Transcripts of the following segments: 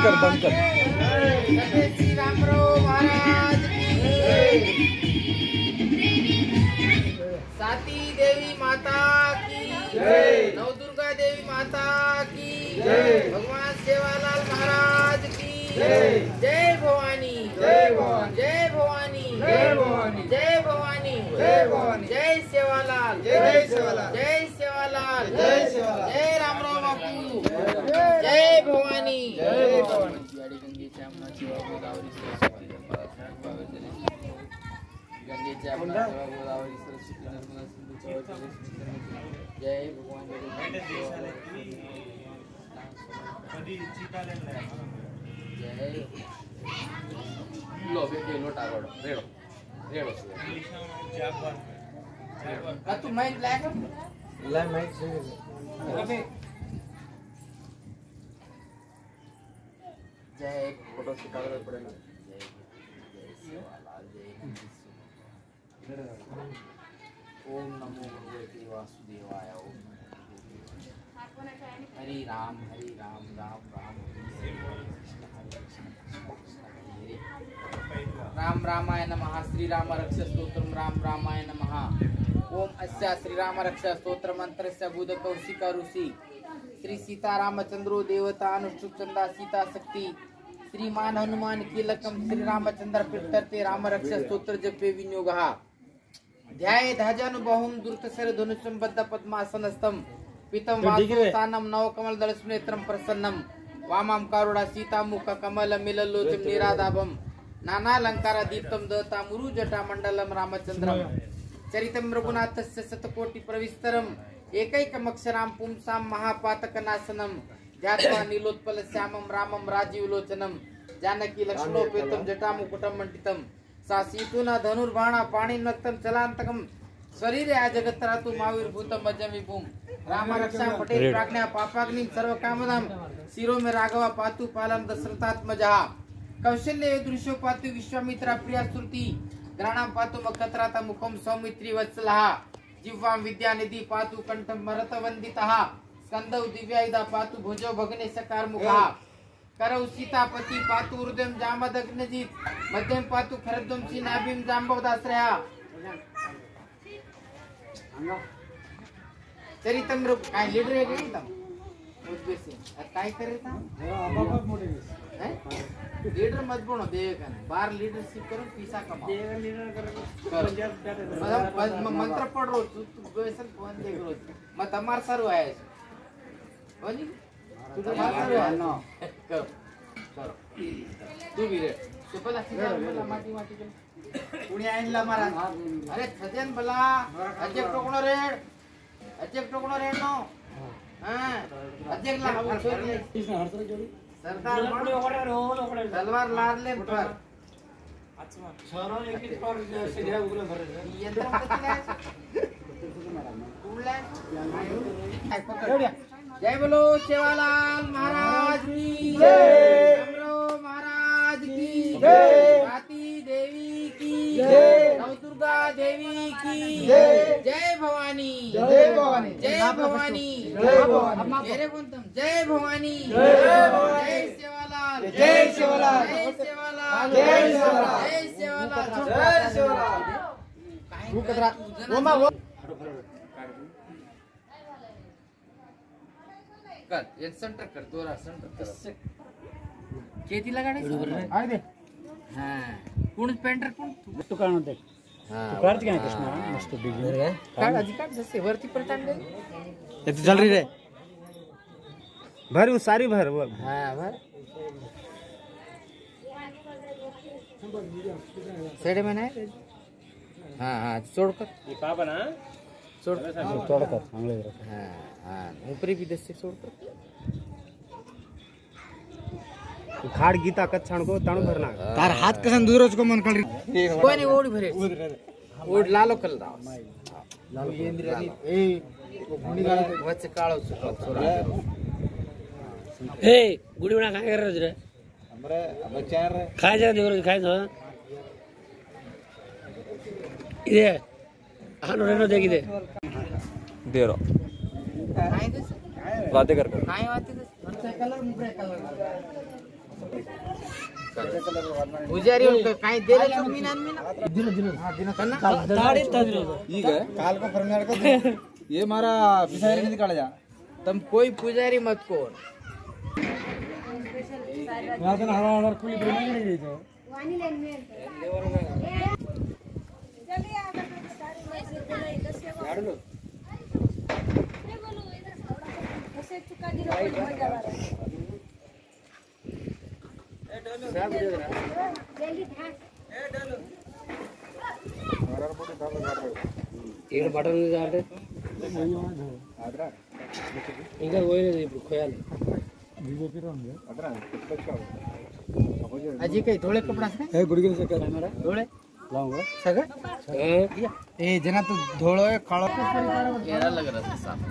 बंद कर। श्री रामराव महाराज की, साती देवी माता की, नवदुर्गा देवी माता की, भगवान सेवालाल महाराज की, जय भवानी, जय भवानी, जय भवानी, जय भवानी, जय भवानी, जय भवानी, जय सेवालाल, जय सेवालाल, जय सेवालाल, जय सेवालाल, जय रामराव बापू, जय भवानी, जय भवानी। गंगेच्या गोदावरी सरस्वती नर्मदा सिंधू जय भगवान जय लो बेटे लोटा रोड रेड़ो रेड़ो का तू माइक लाएगा ला माइक से अबे जय फोटो से कागज पड़ेगा ओम नमो भगवते वासुदेवाय। ओम हरि राम राम राम राम रामाय नमः। श्री राम रक्ष स्तोत्रम राम रामाय नमः। ओम अस्या श्री राम रक्ष स्तोत्र मंत्रस्य बुध कौशिक ऋषि श्री सीता रामचंद्रो देवता अनुष्ठुप चंदा सीता शक्ति श्रीमान हनुमान कीलकम श्री रामचंद्र प्रीत्यर्थे राम रक्ष स्तोत्र जपे विनियोगः। ध्याये ध्वजानुबाहुं दुर्तशर धनुषं बद्ध पद्मासनस्थं पीतं वासुस्थानं नवकमल दलस्नेत्रं प्रसन्नं वामां कारुणा सीता मुख कमल मिललोचनं निरादाभं नानालंकार दीप्तं दतामुरु जटामण्डलं रामचन्द्रं चरितं रघुनाथस्य शतकोटि प्रविस्तरं एकैकमक्षरां पुंसां महापातकनाशनं ध्यात्वा नीलोत्पल श्यामं रामं राजीवलोचनं जानकी लक्ष्मणोपेतं जटामुकुटं मण्डितं सा सीतुना धनुर्बाणा पाणिनक्तं चलान्तकं शरीरे जगत्तरातु महावीरभूतं अजमिभूम राम रक्षा पटेल प्राज्ञा पापाग्निं सर्वकामदां शिरो में राघवा पातु पालं दशरथात्मजः कौशल्य दृश्यो पातु विश्वामित्रा प्रिया श्रुति ग्राणां पातु मकत्राता मुखं सौमित्री वत्सलः जिह्वां विद्यानिधि पातु कंठं मरतवन्दितः स्कन्दौ दिव्यायुधा पातु भुजौ भग्नेशकारमुखः करौ सीतापति पातु हृदयं जामदग्नजित् मध्यम पातु खरद्वंशी नाभिं जाम्बवदाश्रयः चरितम काय लीडर है एकदम उद्देश्य काय करे था लीडर मत बनो देगा बार लीडरशिप करो पैसा कमाओ देगा लीडर करो मंत्र पढ़ रो तू वैसे फोन देख रो मत हमार सारू आया होनी तू तो सारू है नो करो करो तू भी रे तो पहला सीधा बोला माटी माटी के पुणे आइनला मारा अरे सजन बला अजय टोकणो रे नो हां अजय ला सरदार तलवार लाडले पर अच्छा छोरो एक पर सीधा उगले भरे यंत्र जय बोलो सेवालाल महाराज की जय रामराव महाराज की जय साती देवी की जय नवदुर्गा देवी की जय जय भवानी जय भवानी जय भवानी जय भवानी मेरे कुंतम जय भवानी जय सेवालाल जय सेवालाल जय सेवालाल जय सेवालाल जय सेवालाल जय सेवालाल तू कतरा ओमा कर ये सेंटर कर दोरा सेंटर कर खेती लगाने आए दे हां कोण पेंटर कोण तू काढून दे हां तू काढते काय कृष्णा मस्त डिझाइन रे काढ आधी काढ जसे वरती प्रतांड दे ते चल रे भर वो सारी भर वो हां भर सेड में नहीं हां हां छोड़कर ये पापा ना छोड़कर चांगले हां हां ऊपरी भी दस से छोड़कर खाड़ गीता कच्छाण को ताणु भरना तार हाथ कसन दूर उसको मन कर कोई नहीं ओडी भरे ओड लालो कल राव लालो येंद्र ए गुडी गाला वच्चे काळो छोरा ए गुडी बना काय कर रे हमरे बच्चा रे खाय जा देवर खाय दो इदे आनो रेनो देखि दे देरो काय दे राधे कर काय वाते कलर मुबरे कलर पुजारी उनको काही दिले मीना काल को फरमार का ये मारा पिसारी निकाल जा तुम कोई पुजारी मत को कुली वानी लेन में चलिए आगे ऐसे चुका दी ఏడు బటన్ అంటే ఇంకా పోయలేదు ఇప్పుడు కోయాలి अजी काही थोडे कपडा हे गुडगे सगळं कॅमेरा थोडे लावूंगा सगळं ए जना तू धोळो काळो केरा लग रहा है साफ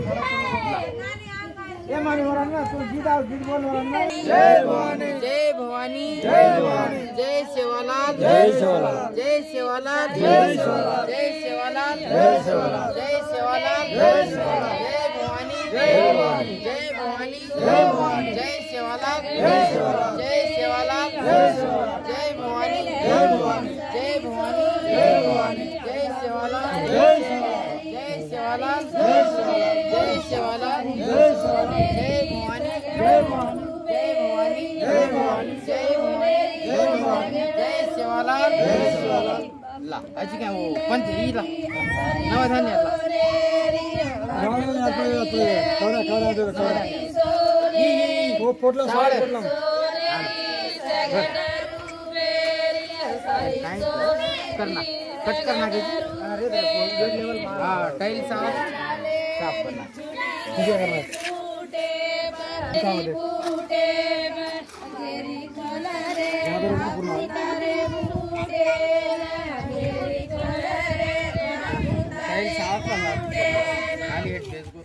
ये मारी वराना तू गीत बोल वराना जय भवानी जय भवानी जय भवानी जय सेवालाल जय सेवालाल जय सेवालाल जय सेवालाल जय सेवालाल जय सेवालाल जय सेवालाल जय सेवालाल जय भवानी जय भवानी जय भवानी जय भवानी जय सेवालाल जय सेवालाल जय सेवालाल जय सेवालाल जय भवानी जय भवानी जय भवानी जय भवानी जय सेवालाल जय सेवालाल जय सेवालाल जय सेवालाल जय सेवालाल जय सेवालाल जय भवानी जय भवानी जय भवानी जय भवानी जय भवानी जय भवानी जय सेवालाल जय सेवालाल ला अजी काय वो पंच ही ला नवधान्य ला वो पोटला साड पोटला करना कट करना कीजिए हाँ टाइल साफ करना ठीक है टाइल साफ करना खाली हेड फेस को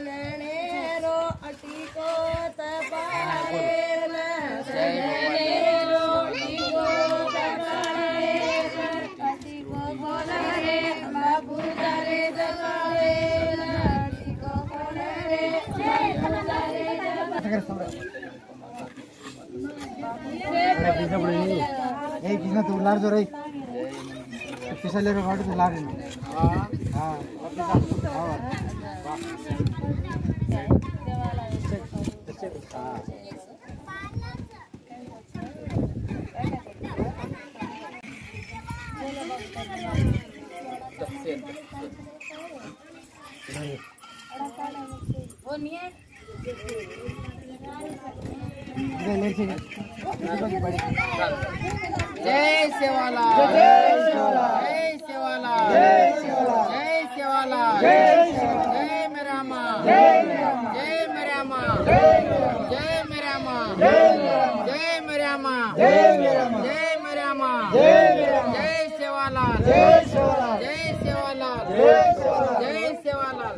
कितना तू लार जो रही पिछले रो गाड़ी तो लार हां हां वो नहीं है जय सेवालाल जय सेवालाल जय सेवालाल जय सेवालाल जय जय मेरा माँ जय मेरा माँ जय मेरा माँ जय मेरा माँ जय मेरा माँ जय सेवालाल जय सेवालाल जय सेवालाल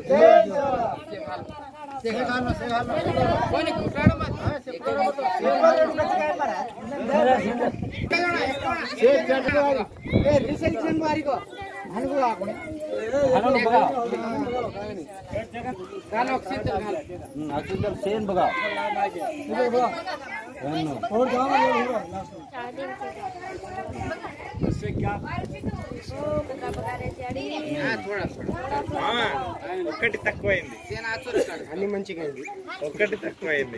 कोई घुटाड़ो मत रिसेप्शन मारी को हनको आकोने कान ऑक्सीजन घाल ऑक्सीजन सेन बघा और जाओ इससे क्या थोड़ा ఒకటి తక్కువైంది అన్ని మంచిగా అయింది ఒకటి తక్కువైంది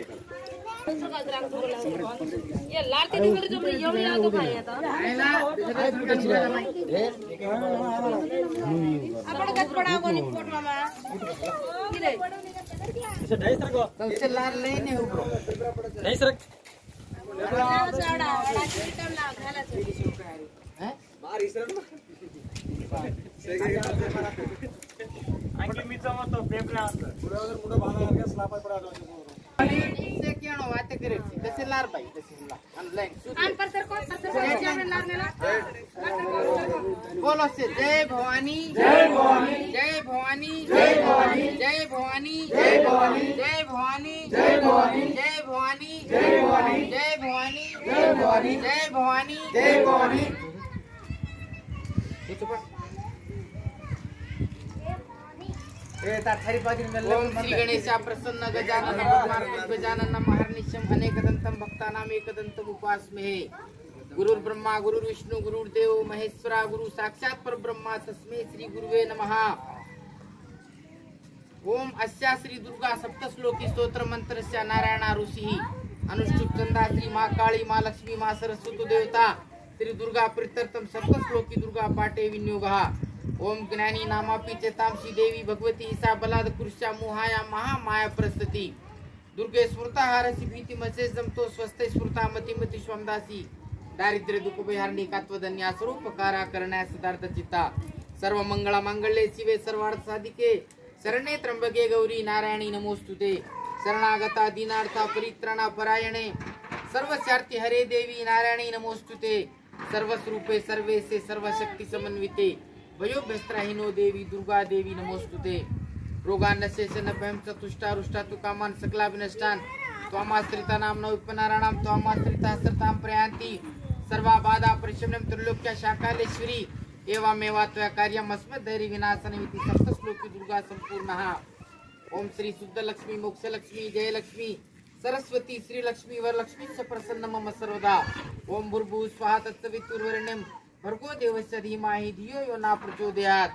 आणखी मी जमतो पेपला से क्या नो बात करे तसे लार भाई तसे लार ऑनलाइन आन पर सर को लार नेला बोलो से जय भवानी जय भवानी जय भवानी जय भवानी जय भवानी जय भवानी जय भवानी जय भवानी जय भवानी जय भवानी जय भवानी जय भवानी जय भवानी जय भवानी ओम श्री गणेशा प्रसन्न गजानन भगवान गजानन महर्निशम अनेकदंतम भक्तानाम एकदंतम उपासमहे। गुरुर् ब्रह्मा गुरुर्विष्णु गुरुर्देव महेश्वरा गुरु साक्षात् परब्रह्मा तस्मै श्री गुरुवे नमः। ओम अस्या श्री दुर्गा सप्तश्लोकी स्तोत्र मंत्रस्य नारायणा ऋषि अनुष्ठुप चंदा श्री माँ काली माँ लक्ष्मी माँ सरस्वती देवता श्री दुर्गा प्रीत्यर्थम सप्तश्लोकी दुर्गा पाठे विनियोगः। ओम ज्ञानी नामापि चेतांसी देवी भगवती ईसा बलाद पुरुषा मोहाया महामाया प्रस्तुति दुर्गे स्मृता हारसी भीति मचे जमतो स्वस्थ स्मृता मतिमति स्वमदासी दारिद्र्य दुःख विहारणी कात्वधन्या स्वरूपकारा करण्या सिद्धार्थ चित्ता सर्व मंगला मांगल्ये शिवे सर्वार्थ साधिके शरणे त्र्यंबके गौरी नारायणी नमोस्तुते शरणागता दीनार्था परित्राणा परायणे सर्वस्यार्थी हरे देवी नारायणी नमोस्तुते सर्वस्वरूपे सर्वेसे सर्वशक्ति समन्विते वयोभ्यस्त्राहिनो देवी दुर्गा देवी नमोस्तुते रोगान्नशेषन भयं चतुष्टा रुष्टा तु कामान् सकलाभिनष्टान् त्वामाश्रिता नाम्ना विपन्नाराणां त्वामाश्रिता सर्तां प्रयान्ति सर्वा बाधा परिशमनं त्रिलोक्या शाकालेश्वरी एवमेवा त्वया कार्यम् अस्मद्धैर्य विनाशनमिति सप्तश्लोकी दुर्गा संपूर्णः। ओम श्री शुद्ध लक्ष्मी मोक्ष लक्ष्मी जय लक्ष्मी सरस्वती श्री लक्ष्मी वरलक्ष्मी च प्रसन्न मम सर्वदा। ओम भूर्भुवः स्वः तत्सवितुर्वरेण्यं भर्गो देवस्य धीमहि धियो यो न प्रचोदयात्।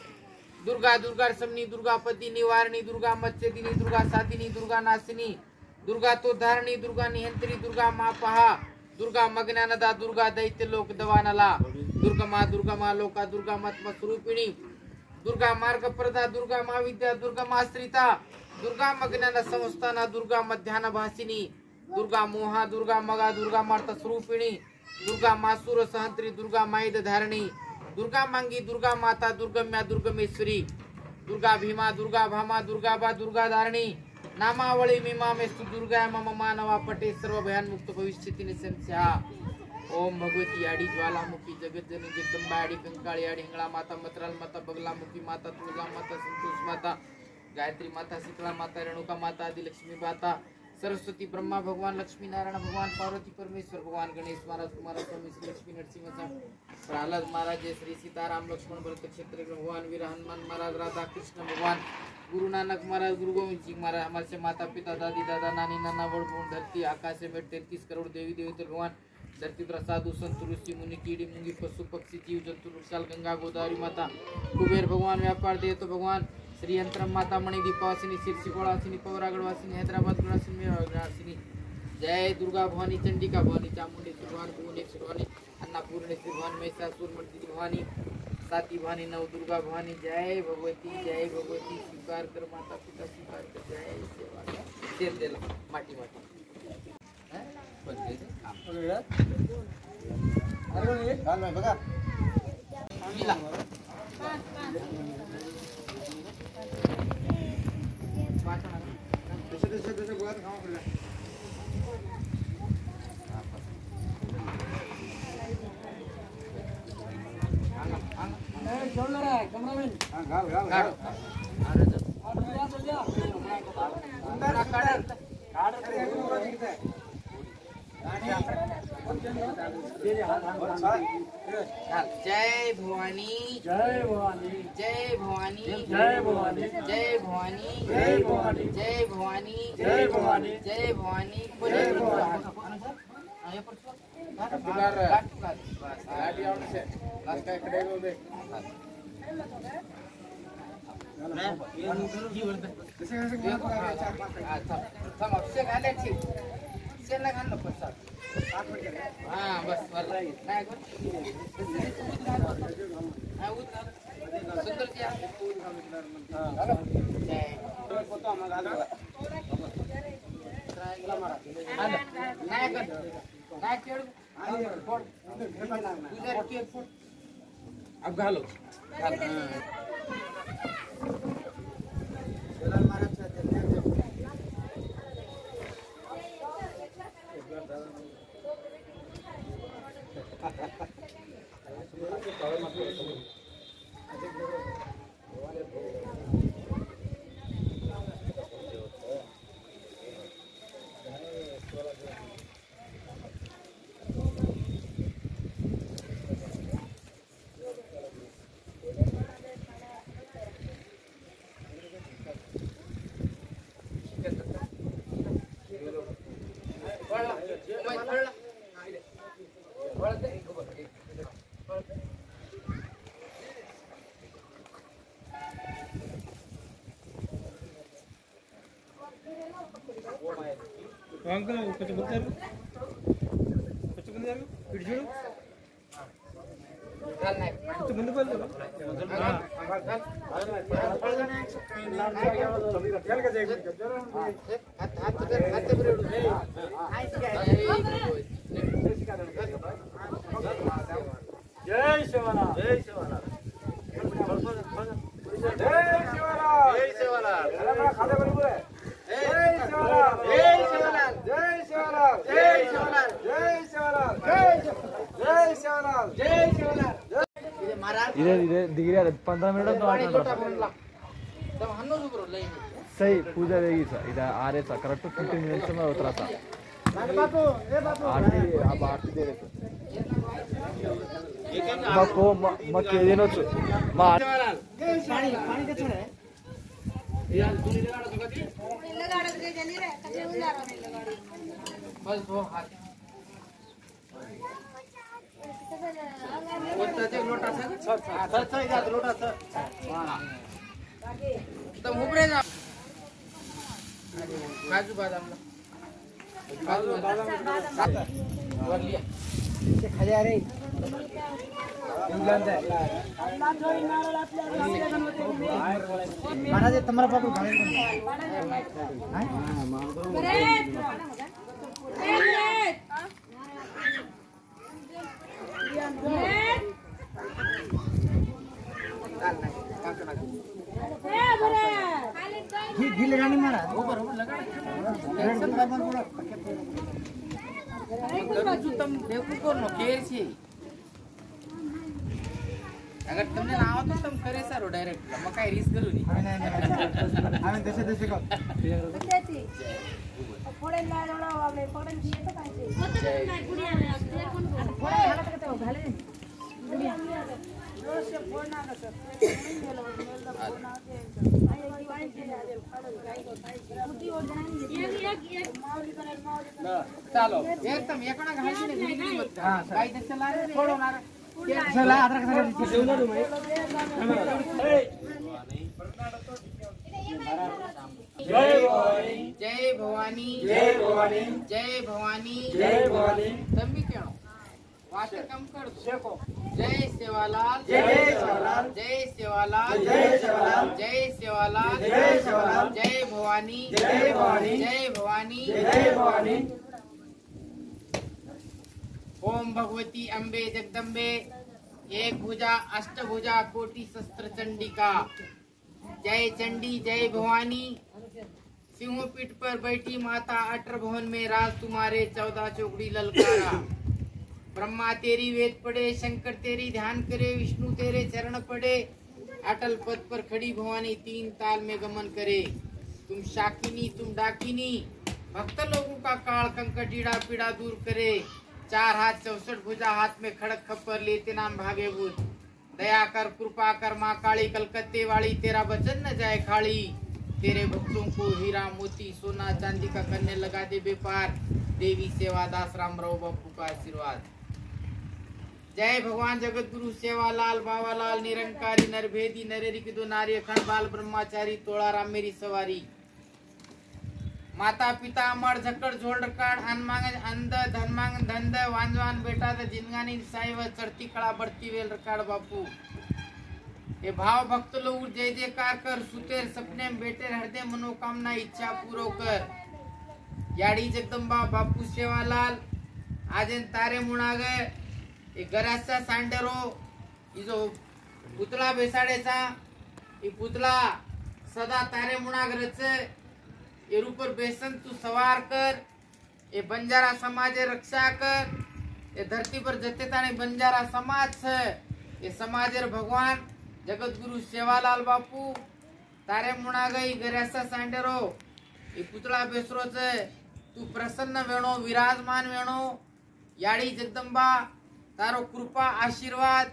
दुर्गा दुर्गा समनी दुर्गा पदी निवारिणी दुर्गा मच्चदिनी दुर्गा साधिनी दुर्गा नाशिनी दुर्गा तो धारणी दुर्गा निहंत्री दुर्गा मापहा दुर्गा मग्नानदा दुर्गा दैत्य लोक दवानला दुर्गा मा लोका दुर्गा मत्म स्वरूपिणी दुर्गा मार्ग प्रदा दुर्गा मा विद्या दुर्गा माश्रिता दुर्गा मग्नान संस्थाना दुर्गा मध्यान भासिनी दुर्गा मोहा दुर्गा मगा दुर्गा मार्त स्वरूपिणी दुर्गा मासुर सहंत्री दुर्गा माइद धारणी दुर्गा मांगी दुर्गा माता दुर्गम्या दुर्गमेश्वरी दुर्गा भीमा दुर्गा भामा दुर्गा बा दुर्गा धारणी नामावली मीमा मेस्तु दुर्गा मम मानवा पटे सर्व भयान मुक्त भविष्यति निसंशया। ओम भगवती आड़ी ज्वालामुखी जगत जननी जगदम्बा आड़ी कंकाली आड़ी हिंगला माता मतराल माता बगलामुखी माता तुलगा माता संतोष माता गायत्री माता शीतला माता रेणुका माता आदि लक्ष्मी माता सरस्वती ब्रह्मा भगवान लक्ष्मी नारायण भगवान पार्वती परमेश्वर भगवान गणेश महाराज कुमार स्वामी श्री लक्ष्मी नरसिंह प्रहलाद महाराज जय श्री सीताराम लक्ष्मण भरत क्षेत्र भगवान वीर हनुमान महाराज राधा कृष्ण भगवान गुरु नानक महाराज गुरु गोविंद सिंह महाराज हमारे माता पिता दादी दादा नानी नाना बड़ बूढ़ धरती आकाश में 33 करोड़ देवी देवता भगवान धरती पर साधु संत ऋषि मुनि कीड़ी मुंगी पशु पक्षी जीव जंतु वृक्षाल गंगा गोदावरी माता कुबेर भगवान व्यापार देव तो भगवान श्री यंत्रम माता मणि दीपावासिनी शीर्षिकोड़ासिनी पवरागढ़वासिनी हैदराबाद गढ़ासिनी जय दुर्गा भवानी चंडिका भवानी चामुंडेश्वरी भवानी भुवनेश्वरी भवानी अन्नपूर्णेश्वरी भवानी महिषासुर मर्दिनी भवानी साती भवानी नव दुर्गा भवानी जय भगवती स्वीकार कर माता पिता स्वीकार कर जय सेवा शेर देला माटी माटी बघा जय भवानी जय भवानी जय भवानी जय भवानी जय भवानी जय भवानी जय भवानी जय भवानी जय भवानी जय भवानी हाँ बस सुंदर अब घालो अंकल कुछ बोलते हैं कुछ बोलते हैं फिर जोड़ो चल नहीं कुछ बंद कर दो हां चल के देख हाथ ब्रेड जय शिवराम जय शिवराम जय शिवराम जय शिवराम अरे बड़ा खाते बरोबर है जय शिवराम जय शिवराम जय शिवराम जय शिवराम जय शिवराम जय शिवराम जय शिवराम इधर महाराज इधर दिख रहा है 15 मिनट तो पानी लोटा बोलला तब हन्नो सुब्रो लाइन सही पूजा देगी सर इधर आ रहे सर करेक्ट 15 मिनट्स में उतरा था बापू ए बापू आरती अब आरती दे रहे बापू मग केदिनोच मा पानी पानी के छोड़े बस वो हाथ बोलता लोटा सर लोटा सर तो उबरे जा काजू बादाम वर लिया ते खाया रे इंग्लंड है महाराज तुम्हारा बापू घरे घी लगानी महाराज ऊपर लगा तुम देखो को नो केर छी अगर तुमने ना आवतो तुम करे सारो डायरेक्ट मग काय रिस्क करू नी आम्ही देशे देशे का फोडे लाडोळा वाले फोडे दिए तो काय नाही गुडिया कोण फोडे हालत का तो घाले गुडिया रोज से फोडना का सर गेलो मेलदा फोडना के आई वाई के दे फाडो गाय को ताई बुद्धि और जनानी एक मावली करे चलो एकदम एकोणा घालची ने गिरी मत काय दसला थोडो ना चला अदरक सगळं जेवना तू मैं जय भवानी जय भवानी जय भवानी जय भवानी तुम भी क्यों बात कम कर देखो जय सेवालाल जय सेवालाल जय सेवालाल जय सेवालाल जय सेवालाल जय सेवालाल जय भवानी जय भवानी जय भवानी जय भवानी ओम भगवती अम्बे जगदम्बे एक भुजा अष्टभुजा कोटि शस्त्र चंडिका जय चंडी जय भवानी सिंहों पीठ पर बैठी माता अटर भवन में राज तुम्हारे 14 चौकड़ी ललकारा ब्रह्मा तेरी वेद पढ़े शंकर तेरी ध्यान करे विष्णु तेरे चरण पढ़े अटल पद पर खड़ी भवानी 3 ताल में गमन करे तुम शाकिनी तुम डाकिनी भक्त लोगों का काल कंकट ईड़ा पीड़ा दूर करे 4 हाथ 64 भुजा हाथ में खड़क खप्पर लेते नाम भागे भूत दया कर कृपा कर माँ काली कलकत्ते वाली तेरा वचन न जाए खाली तेरे भक्तों को हीरा मोती सोना चांदी का करने लगा दे बेपार देवी सेवा दास राम राव बापू का आशीर्वाद जय भगवान जगत गुरु सेवालाल बावालाल निरंकारी नरभेदी नरेरी की 2 नारी अखंड बाल ब्रह्मचारी तोड़ा राम मेरी सवारी माता पिता अमर झक्कड़ झोल रकाड़ अन मांगे अंध धन मांग धंध वांजवान बेटा द जिनगानी साईव चढ़ती कड़ा बढ़ती वेल रकाड़ बापू ये भाव भक्त लोग जय जयकार कर सुतेर सपने में बेटे हृदय मनोकामना इच्छा पूरो कर याड़ी जगदंबा बापू सेवालाल आजन तारे मुणागे ये गरासा सांडेरो ये जो पुतळा बेसाडेचा ये पुतळा सदा तारे मुणागरच ये ऊपर बेसन तू सवार कर ये बंजारा समाज रक्षा कर ये धरती पर जते ताने बंजारा समाज है ये समाजेर भगवान जगत गुरु सेवालाल बापू तारे मुणा गई गरासा सांडेरो ये पुतळा बेसरो छे तू प्रसन्न वेणो विराजमान वेणो याड़ी जगदंबा तारो कृपा आशीर्वाद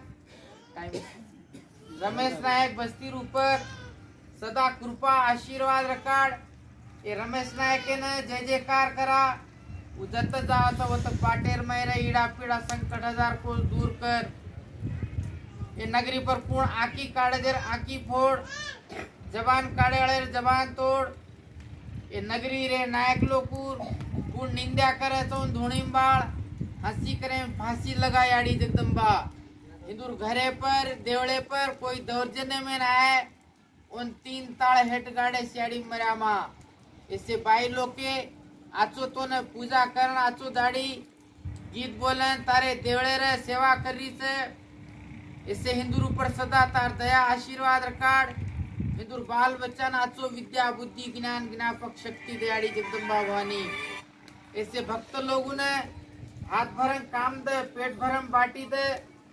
रमेश नायक बस्ती ऊपर सदा कृपा आशीर्वाद रकाड ये रमेश नायक ने जय जयकार करा उजत जावत वत पाटेर मैरा ईड़ा पीड़ा संकट 1000 को दूर कर ये नगरी पर पूर्ण आकी काड़ेर आकी फोड़ जबान काड़े जबान तोड़ ये नगरी रे नायक लोकूर गुण निंदा करे तो धुणीबाळ हंसी करे फांसी लगा याड़ी जगदम्बा। हिंदुर घरे पर देवड़े पर कोई दौर्जन्य में न है उन 3 ताड़ हेट गाड़े सियाड़ी मर्या मा। इससे बाई लोके आचो तो ने पूजा करन आचो दाड़ी गीत बोलन तारे देवड़े रे सेवा करी से। इससे हिंदुर ऊपर सदा तार दया आशीर्वाद रकाड़। हिंदुर बाल बच्चा नाचो विद्या बुद्धि ज्ञान ज्ञापक शक्ति दयाड़ी जगदम्बा भवानी। इससे भक्त लोगों ने हाथ भरम काम दे पेट भरम बाटी दे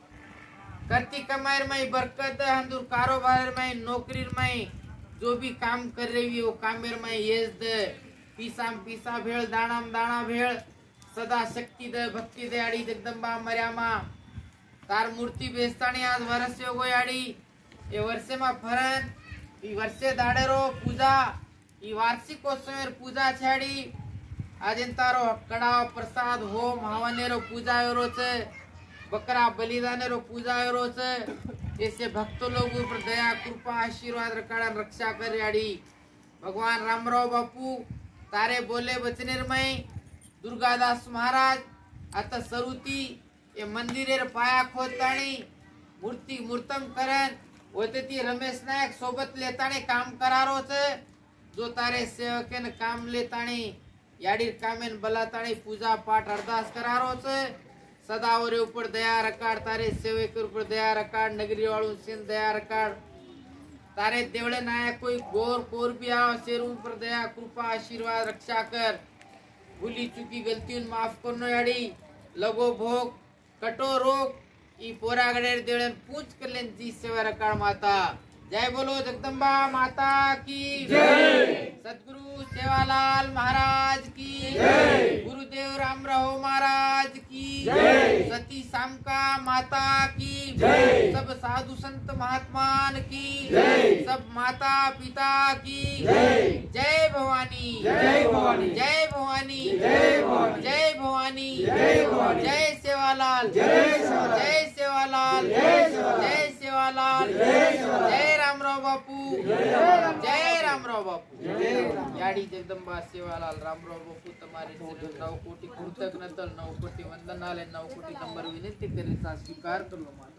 करती कमाई में बरकत दे। हिंदुर कारोबार में नौकरी में जो भी काम कर रही है वो कामेर में येस दे। पीसा भेड़ दाणाम दाणा भेड़ सदा शक्ति दे भक्ति दे आड़ी जगदम्बा मर्यामा। तार मूर्ति बेस्तानी आज वर्ष हो आड़ी ये वर्षे में फरन ई वर्षे दाड़ेरो पूजा ई वार्षिकोत्सव पूजा छाड़ी आज तारो कड़ा प्रसाद होम हवनेरो पूजा एरो छे बकरा बलिदानेरो पूजा एरो छे। इससे भक्त लोग ऊपर दया कृपा आशीर्वाद रकाड़ा रक्षा कर याड़ी। भगवान रामराव बापू तारे बोले वचनेर में दुर्गादास महाराज अत सरुती ये मंदिरेर पाया खोदताणी मूर्ति मूर्तम करन होते ती रमेश नायक सोबत लेताणी काम करारो छे। जो तारे सेवके ने काम लेताणी याड़ी कामेन बलाताणी पूजा पाठ अरदास करारो छे। सदा और ऊपर दया रकाड़ तारे सेवक ऊपर दया रकाड़ नगरी वालों सिंह दया रकाड़। तारे देवड़े नायक कोई गोर कोर भी आओ शेर ऊपर दया कृपा आशीर्वाद रक्षा कर। भूली चुकी गलतियों माफ करनो याड़ी लगो भोग कटो रोग ई पोरा गड़ेर देवड़े पूछ कर लेन जी सेवा रकाड़ माता। जय बोलो जगदम्बा माता की जय। सतगुरु सेवालाल महाराज की जय। गुरुदेव रामराव महाराज की जय। सती सामका माता की जय। सब साधु संत महात्मान की जय। सब माता पिता की जय। जय भवानी जय भवानी जय भवानी जय भवानी जय भवानी जय भवानी जय सेवालाल जय सेवालाल जय सेवालाल जय रामराव बापू जय रामराव बापू। याड़ी जगदम्बा सेवालाल रामराव बापू तुम्हारे 9 कोटि कृतज्ञता 9 कोटि वंदनालय 9 कोटि नंबर विनती करी स्वीकार कर लो माता।